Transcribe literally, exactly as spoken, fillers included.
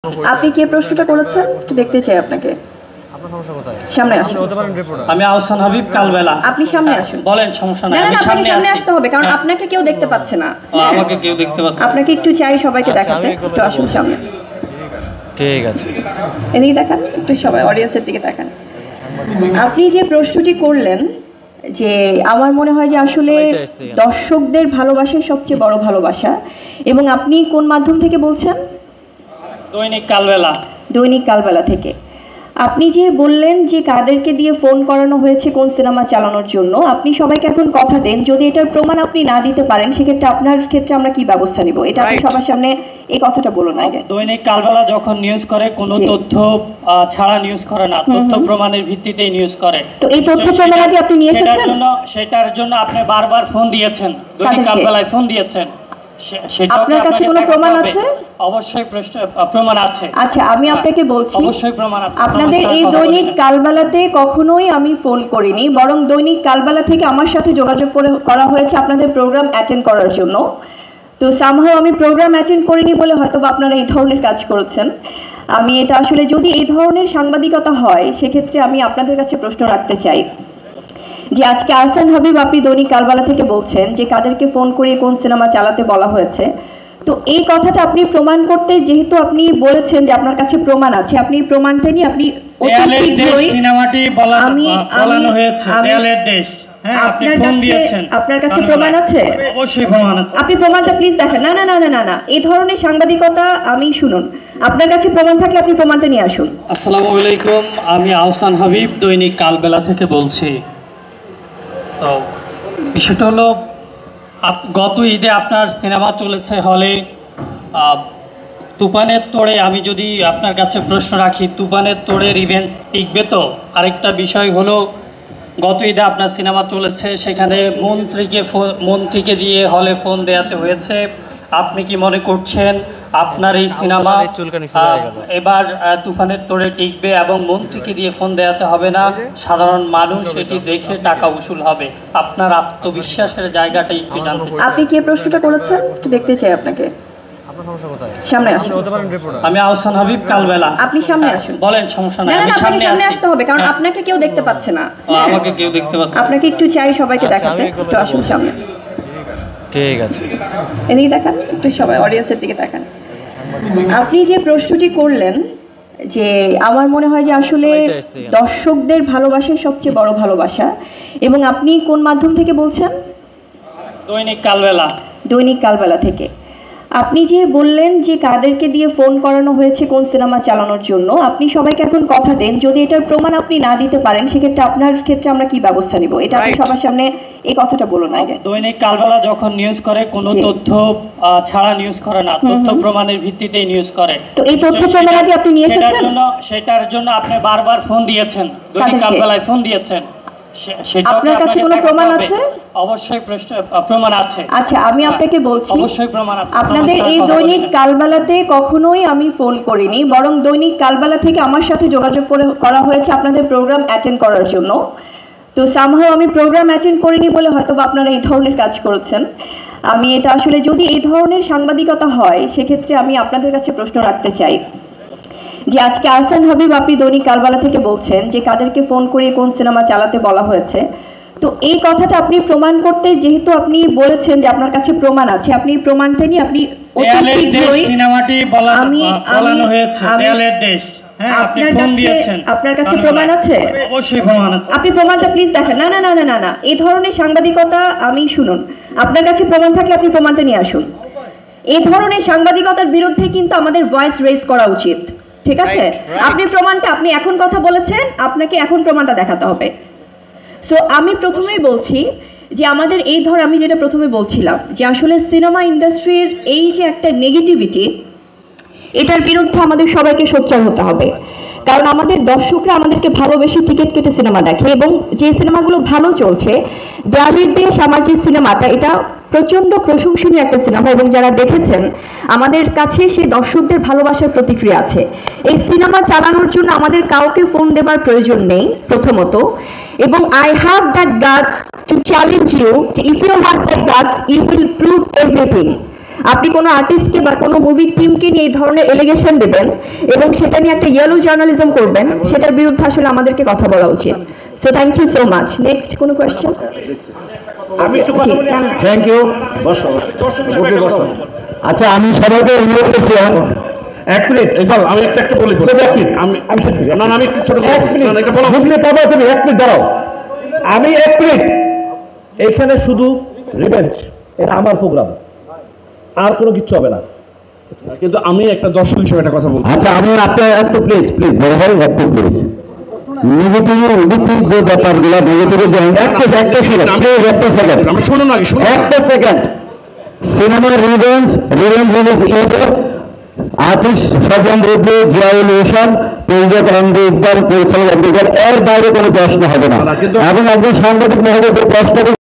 আপনি কে প্রশ্নটা করেছেন একটু দেখতে চাই আপনাকে। সামনে আসুন। আমি আহসান হাবিব কালবেলা। আপনি সামনে আসুন। বলেন, সমস্যা নাই। না আমি না সামনে সামনে আসতে হবে কারণ আপনাকে কেউ দেখতে পাচ্ছে না। আমাকে কেউ দেখতে পাচ্ছে। আপনাকে একটু চাই সবাইকে দেখাতে। একটু আসুন সামনে। ঠিক আছে, এদিকে দেখান, একটু সবাই অডিয়েন্সের দিকে দেখান। আপনি যে প্রশ্নটি করলেন যে আমার মনে হয় যে আসলে দর্শকদের ভালোবাসাই সবচেয়ে বড় ভালোবাসা, এবং আপনি কোন মাধ্যম থেকে বলছেন? দৈনিক কালবেলা। দৈনিক কালবেলা থেকে। আপনি যে বললেন যে কাদেরকে দিয়ে ফোন করানো হয়েছে কোন সিনেমা চালানোর জন্য, আপনি সবাইকে এখন কথা দেন যদি এটার প্রমাণ আপনি না দিতে পারেন সেক্ষেত্রে আপনার ক্ষেত্রে আমরা কি ব্যবস্থা নিব, এটা আপনি সবার সামনে এই কথাটা বলুন আগে। দৈনিক কালবেলা যখন নিউজ করে কোনো তথ্য ছাড়া নিউজ করে না, তথ্য প্রমাণের ভিত্তিতেই নিউজ করে। তো এই তথ্য প্রমাণাদি আপনি নিয়ে এসেছেন? সেটার জন্য সেটার জন্য আপনি বারবার ফোন দিয়েছেন, দৈনিক কালবেলায় ফোন দিয়েছেন। আপনার কাছে কোনো প্রমাণ আছে? অবশ্যই প্রমাণ আছে। আচ্ছা, আমি আপনাকে বলছি অবশ্যই প্রমাণ আছে। আপনাদের এই দৈনিক কালবেলাতে কখনোই আমি ফোন করিনি, বরং দৈনিক কালবেলা থেকে আমার সাথে যোগাযোগ করে করা হয়েছে আপনাদের প্রোগ্রাম অ্যাটেন্ড করার জন্য। তো সামহাও আমি প্রোগ্রাম অ্যাটেন্ড করিনি বলে হয়তো আপনারা এই ধরনের কাজ করেছেন। আমি এটা আসলে যদি এই ধরনের সাংবাদিকতা হয় সেক্ষেত্রে আমি আপনাদের কাছে প্রশ্ন রাখতে চাই যে আজকে আহসান হাবিব আপনি দৈনিক কালবেলা থেকে বলছেন যে কাদেরকে ফোন করে কোন সিনেমা চালাতে বলা হয়েছে। তো এই কথাটা আপনি প্রমাণ করতে, যেহেতু আপনি বলেছেন যে আপনার কাছে প্রমাণ আছে, আপনি প্রমাণটা নিয়ে আপনি অতি শীঘ্রই সিনেমাটি বলানো হয়েছে দেয়ালের দেশ। হ্যাঁ, আপনি ফোন দিয়েছেন। আপনার কাছে প্রমাণ আছে? অবশ্যই প্রমাণ আছে। আপনি প্রমাণটা প্লিজ দেখেন। না না না না না এই ধরনের সাংবাদিকতা আমি শুনুন, আপনার কাছে প্রমাণ থাকলে আপনি প্রমাণটা নিয়ে আসুন। আসসালামু আলাইকুম, আমি আহসান হাবিব দৈনিক কালবেলা থেকে বলছি। তো বিষয়টা হলো গত ঈদে আপনার সিনেমা চলেছে হলে তুফানের তোড়ে। আমি যদি আপনার কাছে প্রশ্ন রাখি, তুফানের তোড়ে রিভেঞ্জ টিকবে তো? আরেকটা বিষয় হলো গত ঈদে আপনার সিনেমা চলেছে, সেখানে মন্ত্রীকে মন্ত্রীকে দিয়ে হলে ফোন দেওয়াতে হয়েছে। আপনি কি মনে করছেন আপনার এই সিনেমা এবার তুফানের তোড়ে টিকবে এবং মন্ত্রীকে দিয়ে ফোন দেওয়াতে হবে না, সাধারণ মানুষ এটি দেখে টাকা উসুল হবে? আপনার আত্মবিশ্বাসের জায়গাটা একটু জানতে চাই। আপনি কে প্রশ্নটা করেছেন একটু দেখতে চাই আপনাকে। সামনে আসুন। আমি আহসান হাবিব কালবেলা। আপনি সামনে আসুন। বলেন, সমস্যা নাই। আমি সামনে আসতে হবে কারণ আপনাকে কেউ দেখতে পাচ্ছে না। আমাকে কেউ দেখতে পাচ্ছে। আপনাকে একটু চাই সবাইকে দেখাতে। একটু আসুন সামনে। ঠিক আছে, এদিকে দেখান, একটু সবাই অডিয়েন্সের দিকে দেখান। আপনি যে প্রশ্নটি করলেন যে আমার মনে হয় যে আসলে দর্শকদের ভালোবাসাই সবচেয়ে বড় ভালোবাসা, এবং আপনি কোন মাধ্যম থেকে বলছেন? দৈনিক কালবেলা। দৈনিক কালবেলা থেকে। আপনি যে বললেন যে কাদেরকে দিয়ে ফোন করানো হয়েছে কোন সিনেমা চালানোর জন্য, আপনি সবাইকে এখন কথা দেন যদি এটার প্রমাণ আপনি না দিতে পারেন সেক্ষেত্রে আপনার ক্ষেত্রে আমরা কি ব্যবস্থা নিব, এটা আপনি সবার সামনে এই কথাটা বলুন আগে। দৈনিক কালবেলা যখন নিউজ করে কোনো তথ্য ছাড়া নিউজ করে না, তথ্য প্রমাণের ভিত্তিতেই নিউজ করে। তো এই তথ্য প্রমাণাদি আপনি নিয়ে এসেছেন? সেটার জন্য সেটার জন্য আপনি বারবার ফোন দিয়েছেন, দৈনিক কালবেলায় ফোন দিয়েছেন। আপনার কাছে কোনো প্রমাণ আছে? অবশ্যই প্রমাণ আছে। আচ্ছা, আমি আপনাকে বলছি অবশ্যই প্রমাণ আছে। আপনাদের এই দৈনিক কালবেলাতে কখনোই আমি ফোন করিনি, বরং দৈনিক কালবেলা থেকে আমার সাথে যোগাযোগ করে করা হয়েছে আপনাদের প্রোগ্রাম অ্যাটেন্ড করার জন্য। তো সামহাও আমি প্রোগ্রাম অ্যাটেন্ড করিনি বলে হয়তো আপনারা এই ধরনের কাজ করেছেন। আমি এটা আসলে যদি এই ধরনের সাংবাদিকতা হয় সেক্ষেত্রে আমি আপনাদের কাছে প্রশ্ন রাখতে চাই যে আজকে আহসান হাবিব আপনি দৈনিক কালবেলা থেকে বলছেন যে কাদেরকে ফোন করে কোন সিনেমা চালাতে বলা হয়েছে। তো এই কথাটা আপনি প্রমাণ করতে, যেহেতু আপনি বলেছেন যে আপনার কাছে প্রমাণ আছে, আপনি প্রমাণটা নিয়ে আপনি অতি শীঘ্রই সিনেমাটি বলানো হয়েছে দেয়ালের দেশ। হ্যাঁ, আপনি ফোন দিয়েছেন। আপনার কাছে প্রমাণ আছে? অবশ্যই প্রমাণ আছে। আপনি প্রমাণটা প্লিজ দেখেন। না না না না না এই ধরনের সাংবাদিকতা আমি শুনুন, আপনার কাছে প্রমাণ থাকলে আপনি প্রমাণটা নিয়ে আসুন। এই ধরনের সাংবাদিকতার বিরুদ্ধে কিন্তু আমাদের ভয়েস রেজ করা উচিত, ঠিক আছে? আপনি প্রমাণটা, আপনি এখন কথা বলেছেন, আপনাকে এখন প্রমাণটা দেখাতে হবে। সো আমি প্রথমেই বলছি যে আমাদের এই ধর আমি যেটা প্রথমে বলছিলাম যে আসলে সিনেমা ইন্ডাস্ট্রির এই যে একটা নেগেটিভিটি, এটার বিরুদ্ধে আমাদের সবাইকে সোচ্চার হতে হবে। কারণ আমাদের দর্শকরা আমাদেরকে ভালোবেসে টিকিট কেটে সিনেমা দেখে, এবং যে সিনেমাগুলো ভালো চলছে, দেয়ালের দেশ আমার যে সিনেমাটা, এটা প্রচণ্ড প্রশংসনীয় একটা সিনেমা, এবং যারা দেখেছেন আমাদের কাছে সেই দর্শকদের ভালোবাসার প্রতিক্রিয়া আছে। এই সিনেমা চালানোর জন্য আমাদের কাউকে ফোন দেবার প্রয়োজন নেই প্রথমত, এবং I have that guts to challenge you যে if you have that guts you will prove everything. আপনি কোনো আর্টিস্টকে বা কোনো মুভি টিমকে নিয়ে এই ধরনের এলিগেশন দেবেন এবং সেটা নিয়ে একটা ইয়েলো জার্নালিজম করবেন, সেটার বিরুদ্ধে আসলে আমাদেরকে কথা বলা উচিত। So thank you so much. Next কোনো কোয়েশ্চেন? Thank you. বসো বসো বসো। আচ্ছা, আমি সবাইকে অনুরোধ করছি, এক মিনিট ইকবাল, আমি একটা একটা বলি বলি এক মিনিট, আমি আমি শেষ করি। না না আমি একটু ছোট করে বলি। না না এটা বলো, বুঝলে পাবো তুমি, এক মিনিট দাঁড়াও। আমি এক মিনিট, এখানে শুধু রিভেঞ্জ, এটা আমার প্রোগ্রাম, আর কোনো কিছু হবে না। কিন্তু আমি একটা দর্শক হিসেবে একটা কথা বলবো। আচ্ছা, আমি আপনার একটু প্লিজ প্লিজ বড় ভাই একটু প্লিজ নেগেটিভ নেগেটিভ যে ব্যাপারগুলো, নেগেটিভ যে একটা একটা সেকেন্ড প্লিজ, একটা সেকেন্ড আমি শুনুন আগে, শুনুন একটা সেকেন্ড। সিনেমার revenge revenge release YouTube artist Sajal Reddy, Ziaul Hossain, প্রযোজক এমডি ইকবাল, পরিচালক আব্দুল, এর বাইরে কোনো প্রশ্ন হবে না। এবং একজন সাংবাদিক মহোদয় যে প্রশ্ন